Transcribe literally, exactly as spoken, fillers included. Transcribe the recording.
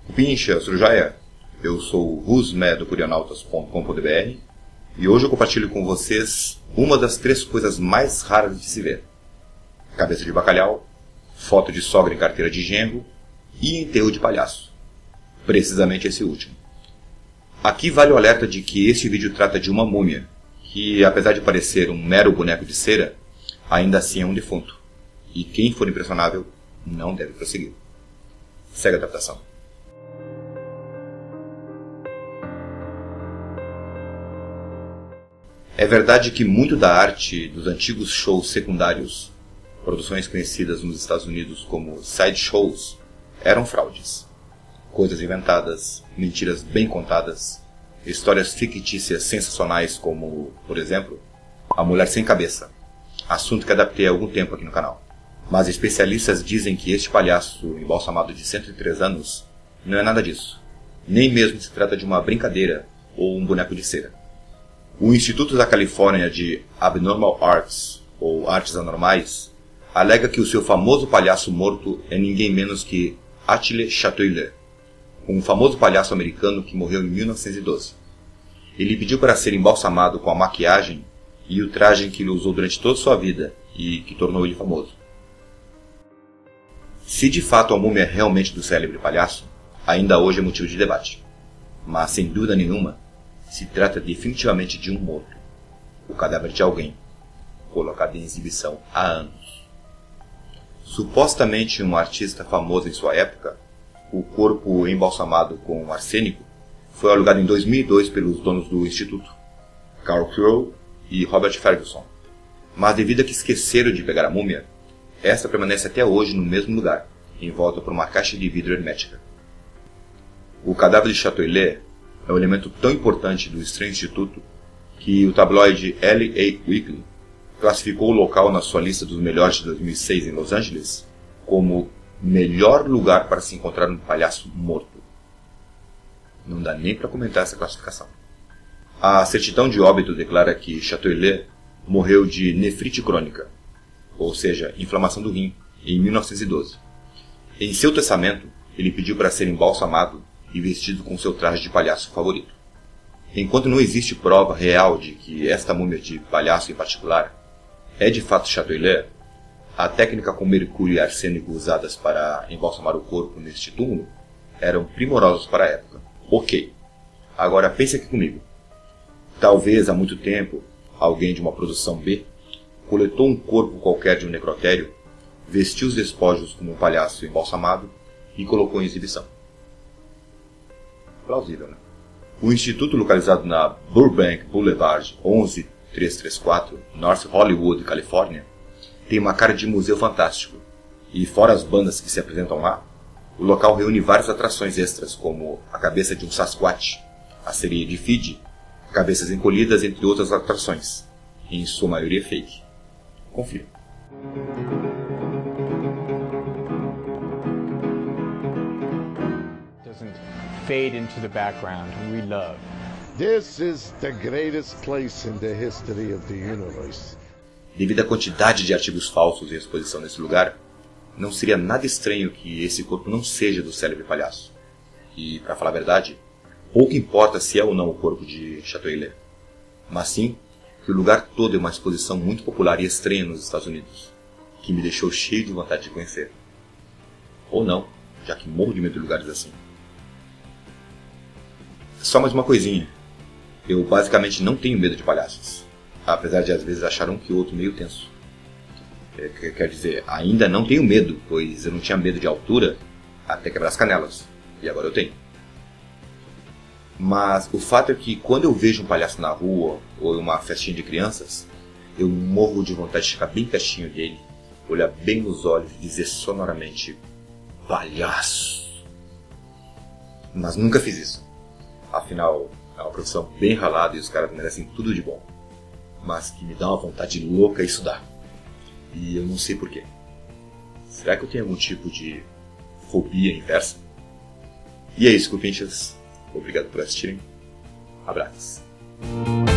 Pincha, Surujaya, eu sou o Rusmé do curionautas ponto com ponto br e hoje eu compartilho com vocês uma das três coisas mais raras de se ver: cabeça de bacalhau, foto de sogra em carteira de genro e enterro de palhaço. Precisamente esse último. Aqui vale o alerta de que este vídeo trata de uma múmia, que apesar de parecer um mero boneco de cera, ainda assim é um defunto. E quem for impressionável não deve prosseguir. Segue a adaptação. É verdade que muito da arte dos antigos shows secundários, produções conhecidas nos Estados Unidos como sideshows, eram fraudes. Coisas inventadas, mentiras bem contadas, histórias fictícias sensacionais como, por exemplo, A Mulher Sem Cabeça, assunto que adaptei há algum tempo aqui no canal. Mas especialistas dizem que este palhaço embalsamado de cento e três anos não é nada disso. Nem mesmo se trata de uma brincadeira ou um boneco de cera. O Instituto da Califórnia de Abnormal Arts, ou Artes Anormais, alega que o seu famoso palhaço morto é ninguém menos que Attila Chatouillet, um famoso palhaço americano que morreu em mil novecentos e doze. Ele pediu para ser embalsamado com a maquiagem e o traje que ele usou durante toda a sua vida e que tornou ele famoso. Se de fato a múmia é realmente do célebre palhaço, ainda hoje é motivo de debate. Mas, sem dúvida nenhuma, se trata definitivamente de um morto, o cadáver de alguém, colocado em exibição há anos. Supostamente um artista famoso em sua época, o corpo embalsamado com arsênico foi alugado em dois mil e dois pelos donos do instituto, Carl Crow e Robert Ferguson. Mas devido a que esqueceram de pegar a múmia, esta permanece até hoje no mesmo lugar, envolta por uma caixa de vidro hermética. O cadáver de Chatouillet é um elemento tão importante do estranho instituto que o tabloide L A Weekly classificou o local na sua lista dos melhores de dois mil e seis em Los Angeles como melhor lugar para se encontrar um palhaço morto. Não dá nem para comentar essa classificação. A certidão de óbito declara que Chatouillet morreu de nefrite crônica, ou seja, inflamação do rim, em mil novecentos e doze. Em seu testamento, ele pediu para ser embalsamado e vestido com seu traje de palhaço favorito. Enquanto não existe prova real de que esta múmia de palhaço em particular é de fato Chatouillet, a técnica com mercúrio e arsênico usadas para embalsamar o corpo neste túmulo eram primorosas para a época. Ok, agora pense aqui comigo. Talvez há muito tempo, alguém de uma produção B coletou um corpo qualquer de um necrotério, vestiu os despojos como um palhaço embalsamado e colocou em exibição. Plausível, né? O instituto, localizado na Burbank Boulevard onze mil trezentos e trinta e quatro, North Hollywood, Califórnia, tem uma cara de museu fantástico. E fora as bandas que se apresentam lá, o local reúne várias atrações extras, como a cabeça de um Sasquatch, a sereia de Fiji, cabeças encolhidas, entre outras atrações, em sua maioria fake. Confira. Fade into the background we love. This is the greatest place in the history of the universe. Devido à quantidade de artigos falsos em exposição nesse lugar, não seria nada estranho que esse corpo não seja do célebre palhaço. E, para falar a verdade, pouco importa se é ou não o corpo de Chatouillet, mas sim que o lugar todo é uma exposição muito popular e estranha nos Estados Unidos, que me deixou cheio de vontade de conhecer. Ou não, já que morro de medo de lugares assim. Só mais uma coisinha. Eu basicamente não tenho medo de palhaços, apesar de às vezes achar um que outro meio tenso. Quer dizer, ainda não tenho medo, pois eu não tinha medo de altura até quebrar as canelas, e agora eu tenho. Mas o fato é que quando eu vejo um palhaço na rua ou em uma festinha de crianças, eu morro de vontade de ficar bem pertinho dele, olhar bem nos olhos e dizer sonoramente: palhaço! Mas nunca fiz isso. Afinal, é uma profissão bem ralada e os caras merecem tudo de bom. Mas que me dá uma vontade louca isso dá. E eu não sei porquê. Será que eu tenho algum tipo de fobia inversa? E é isso, cupinchas. Obrigado por assistirem. Abraços.